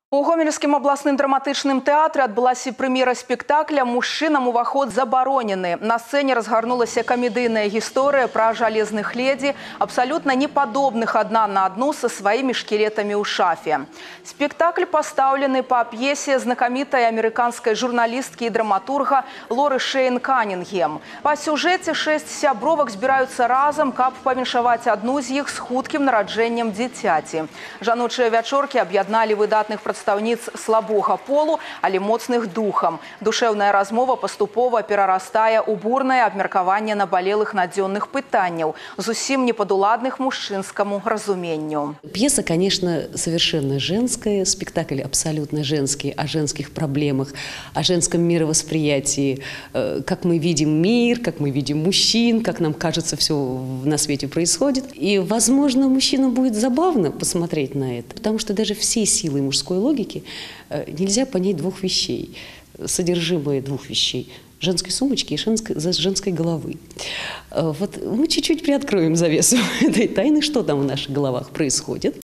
У Гомельскім абласным драматычным тэатры адбылася прэм'ера спектакля «Мужчынам уваход забаронены». На сцэне разгарнулася камедыйная гісторыя пра жалезных ледзі, абсалютна не падобных адна на адну са сваімі шкілетамі ў шафе. Спектакль пастаўлены па п'есе знакамітай амерыканскай журналісткі і драматурга Лоры Шейн Канінгем. Па сюжэце 6 сябровак збіраюцца разам, каб павіншаваць адну з іх з хуткім нараджэннем дзіцяці. Жаночыя вячоркі аб'ядналі выдатных прадстаўніц слабога полу, але моцных духам. Душэўная размова паступова перарастае ў бурнае абмеркаванне набалелых надзённых пытанняў, зусім непадуладных мужчынскаму разуменню. Пьеса, конечно, совершенно женская, спектакль абсолютно женский, о женских проблемах, о женском мировосприятии, как мы видим мир, как мы видим мужчин, как нам кажется, все на свете происходит. И, возможно, мужчинам будет забавно посмотреть на это, потому что даже всей силой мужской логики нельзя понять двух вещей, содержимое двух вещей – женской сумочки и женской головы. Вот мы чуть-чуть приоткроем завесу этой тайны, что там в наших головах происходит.